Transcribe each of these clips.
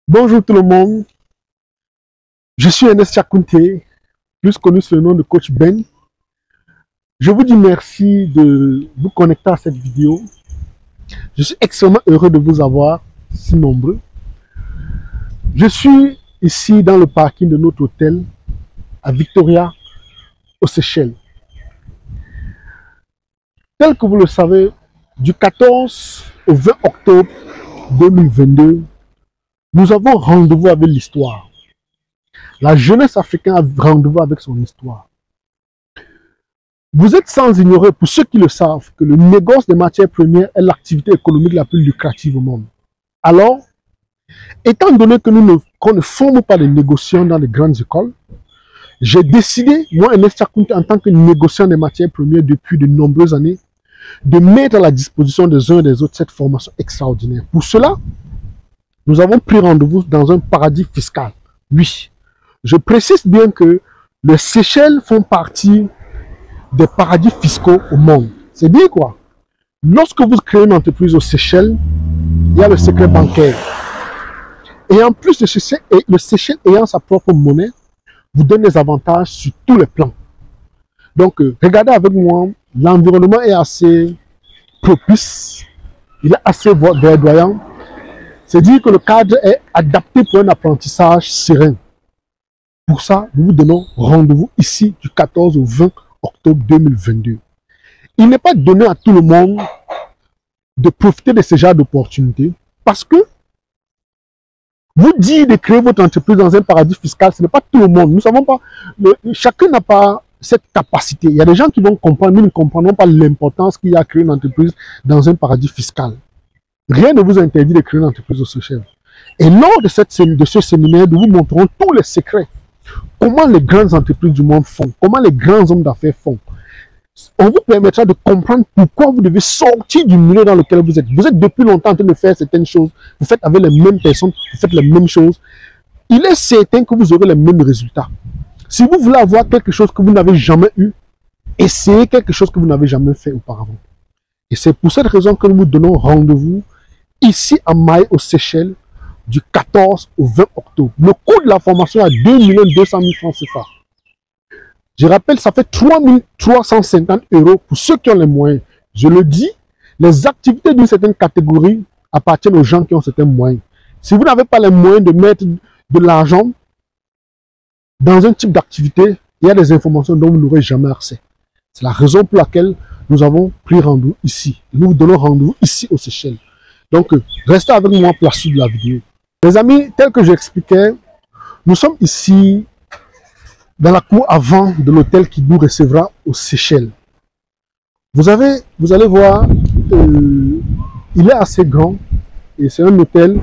Bonjour tout le monde, je suis Ernest Chakounté, plus connu sous le nom de Coach Ben. Je vous dis merci de vous connecter à cette vidéo. Je suis extrêmement heureux de vous avoir si nombreux. Je suis ici dans le parking de notre hôtel à Victoria, aux Seychelles. Tel que vous le savez, du 14 au 20 octobre 2022, nous avons rendez-vous avec l'histoire. La jeunesse africaine a rendez-vous avec son histoire. Vous êtes sans ignorer, pour ceux qui le savent, que le négoce des matières premières est l'activité économique la plus lucrative au monde. Alors, étant donné que qu'on ne forme pas des négociants dans les grandes écoles, j'ai décidé, moi, Ernest Chakounté, en tant que négociant des matières premières depuis de nombreuses années, de mettre à la disposition des uns et des autres cette formation extraordinaire. Pour cela, nous avons pris rendez-vous dans un paradis fiscal. Oui, je précise bien que les Seychelles font partie des paradis fiscaux au monde. C'est dire quoi? Lorsque vous créez une entreprise aux Seychelles, il y a le secret bancaire. Et en plus, le Seychelles ayant sa propre monnaie, vous donne des avantages sur tous les plans. Donc, regardez avec moi, l'environnement est assez propice, il est assez verdoyant. C'est dire que le cadre est adapté pour un apprentissage serein. Pour ça, nous vous donnons rendez-vous ici du 14 au 20 octobre 2022. Il n'est pas donné à tout le monde de profiter de ce genre d'opportunités parce que vous dites de créer votre entreprise dans un paradis fiscal, ce n'est pas tout le monde. Nous savons pas, chacun n'a pas cette capacité. Il y a des gens qui vont comprendre, mais ils ne comprendront pas l'importance qu'il y a à créer une entreprise dans un paradis fiscal. Rien ne vous interdit de créer une entreprise au Seychelles. Et lors de ce séminaire, nous vous montrerons tous les secrets. Comment les grandes entreprises du monde font, comment les grands hommes d'affaires font. On vous permettra de comprendre pourquoi vous devez sortir du milieu dans lequel vous êtes. Vous êtes depuis longtemps en train de faire certaines choses, vous faites avec les mêmes personnes, vous faites les mêmes choses. Il est certain que vous aurez les mêmes résultats. Si vous voulez avoir quelque chose que vous n'avez jamais eu, essayez quelque chose que vous n'avez jamais fait auparavant. Et c'est pour cette raison que nous vous donnons rendez-vous ici à Maé, aux Seychelles, du 14 au 20 octobre. Le coût de la formation est à 2 200 000 francs CFA. Je rappelle, ça fait 3 350 € pour ceux qui ont les moyens. Je le dis, les activités d'une certaine catégorie appartiennent aux gens qui ont certains moyens. Si vous n'avez pas les moyens de mettre de l'argent dans un type d'activité, il y a des informations dont vous n'aurez jamais accès. C'est la raison pour laquelle nous avons pris rendez-vous ici. Nous vous donnons rendez-vous ici aux Seychelles. Donc, restez avec moi pour la suite de la vidéo. Les amis, tel que j'expliquais, nous sommes ici dans la cour avant de l'hôtel qui nous recevra aux Seychelles. Vous allez voir, il est assez grand et c'est un hôtel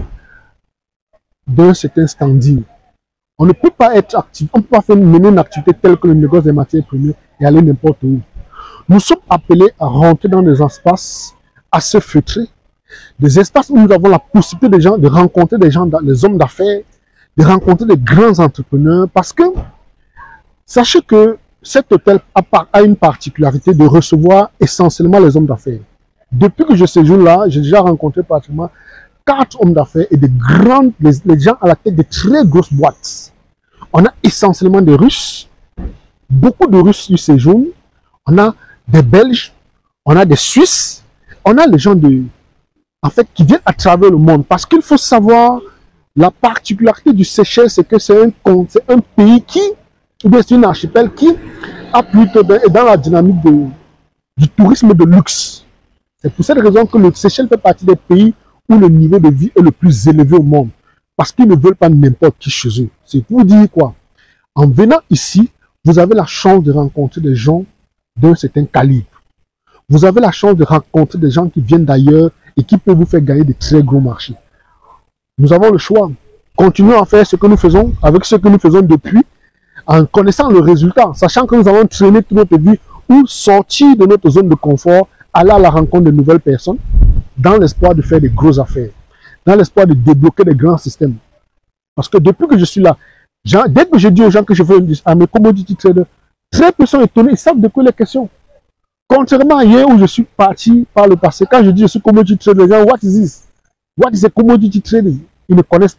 d'un certain standing. On ne peut pas être actif, on ne peut pas mener une activité telle que le négoce des matières premières et aller n'importe où. Nous sommes appelés à rentrer dans des espaces assez feutrés, des espaces où nous avons la possibilité de rencontrer des gens, des hommes d'affaires, de rencontrer des grands entrepreneurs, parce que sachez que cet hôtel a une particularité de recevoir essentiellement les hommes d'affaires. Depuis que je séjourne là, j'ai déjà rencontré pratiquement 4 hommes d'affaires et les gens à la tête de très grosses boîtes. On a essentiellement des Russes, beaucoup de Russes qui séjournent, on a des Belges, on a des Suisses, on a les gens qui viennent à travers le monde. Parce qu'il faut savoir, la particularité du Seychelles, c'est que c'est un pays ou bien c'est une archipel qui a plutôt dans la dynamique du tourisme de luxe. C'est pour cette raison que le Seychelles fait partie des pays où le niveau de vie est le plus élevé au monde. Parce qu'ils ne veulent pas n'importe qui chez eux. C'est pour dire quoi? En venant ici, vous avez la chance de rencontrer des gens d'un certain calibre. Vous avez la chance de rencontrer des gens qui viennent d'ailleurs et qui peuvent vous faire gagner de très gros marchés. Nous avons le choix. Continuons à faire ce que nous faisons avec ce que nous faisons depuis, en connaissant le résultat, sachant que nous avons traîné toute notre vie ou sortir de notre zone de confort, aller à la rencontre de nouvelles personnes, dans l'espoir de faire des grosses affaires, dans l'espoir de débloquer des grands systèmes. Parce que depuis que je suis là, dès que je dis aux gens que je fais à mes commodity traders, très peu sont étonnés, ils savent de quoi les questions. Contrairement à hier où je suis parti par le passé, quand je dis je suis commodity trader, les gens, what is this? What is a commodity trading? Ils ne connaissent pas.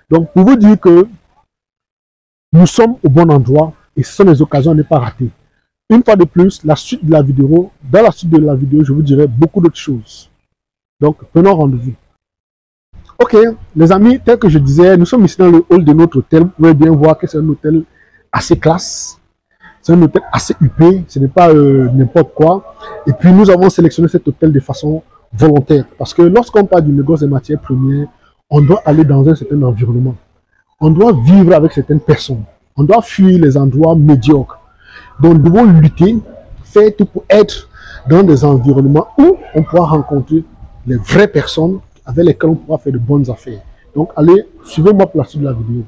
Donc, pour vous dire que nous sommes au bon endroit et ce sont des occasions à ne pas rater. Une fois de plus, la suite de la vidéo, dans la suite de la vidéo, je vous dirai beaucoup d'autres choses. Donc, prenons rendez-vous. Ok, les amis, tel que je disais, nous sommes ici dans le hall de notre hôtel. Vous pouvez bien voir que c'est un hôtel assez classe. C'est un hôtel assez huppé, ce n'est pas n'importe quoi. Et puis, nous avons sélectionné cet hôtel de façon volontaire. Parce que lorsqu'on parle du négoce des matières premières, on doit aller dans un certain environnement. On doit vivre avec certaines personnes. On doit fuir les endroits médiocres. Donc, nous devons lutter, faire tout pour être dans des environnements où on pourra rencontrer les vraies personnes avec lesquelles on pourra faire de bonnes affaires. Donc, allez, suivez-moi pour la suite de la vidéo.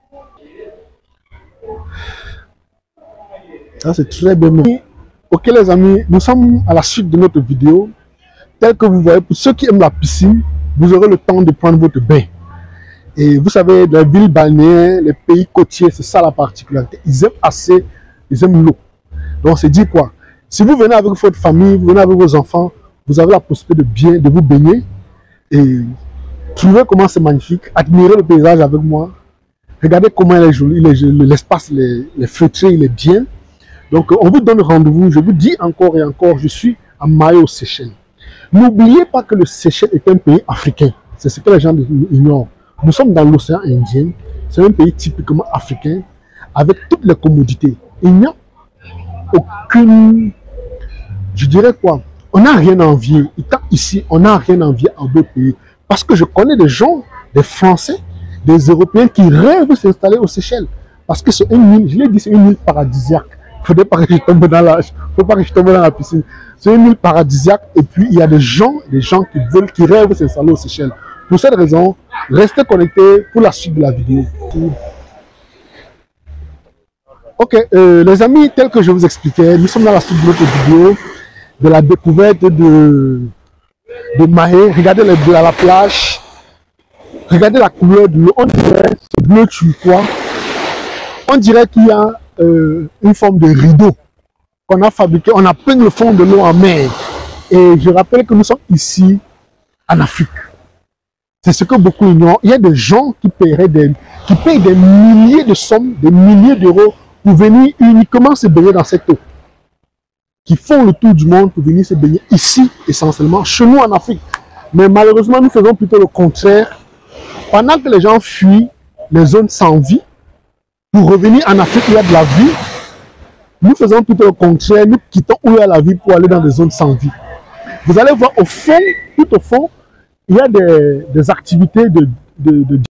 Ça, c'est très bien. Ok, les amis, nous sommes à la suite de notre vidéo. Tel que vous voyez, pour ceux qui aiment la piscine, vous aurez le temps de prendre votre bain. Et vous savez, les villes balnéaires, les pays côtiers, c'est ça la particularité. Ils aiment l'eau. Donc, c'est dit quoi? Si vous venez avec votre famille, vous venez avec vos enfants, vous avez la possibilité de vous baigner et trouver comment c'est magnifique, admirer le paysage avec moi. Regardez comment il est joli, l'espace, les feutrés, il est bien. Donc, on vous donne rendez-vous. Je vous dis encore et encore, je suis à Mayo, Seychelles. N'oubliez pas que le Seychelles est un pays africain. C'est ce que les gens ignorent. Nous sommes dans l'océan Indien. C'est un pays typiquement africain, avec toutes les commodités. Il n'y a aucune... Je dirais quoi? On n'a rien à envier. Ici, on n'a rien à envier à d'autres pays. Parce que je connais des gens, des Français, des Européens qui rêvent de s'installer aux Seychelles. Parce que c'est une île, je l'ai dit, c'est une île paradisiaque. Il ne faudrait pas que je tombe dans la piscine. C'est une île paradisiaque. Et puis, il y a des gens qui rêvent de s'installer aux Seychelles. Pour cette raison, restez connectés pour la suite de la vidéo. Ok, les amis, tel que je vous expliquais, nous sommes dans la suite de notre vidéo de la découverte de Mahé. Regardez les bleus à la plage. Regardez la couleur de l'eau. On dirait ce bleu turquoise. On dirait qu'il y a une forme de rideau qu'on a fabriqué. On a peint le fond de l'eau en mer. Et je rappelle que nous sommes ici en Afrique. C'est ce que beaucoup ignorent. Il y a des gens qui payent des milliers de sommes, des milliers d'euros pour venir uniquement se baigner dans cette eau. Qui font le tour du monde pour venir se baigner ici, essentiellement, chez nous en Afrique. Mais malheureusement, nous faisons plutôt le contraire. Pendant que les gens fuient les zones sans vie, pour revenir en Afrique où il y a de la vie, nous faisons plutôt le contraire. Nous quittons où il y a la vie pour aller dans des zones sans vie. Vous allez voir au fond, tout au fond, il y a des activités de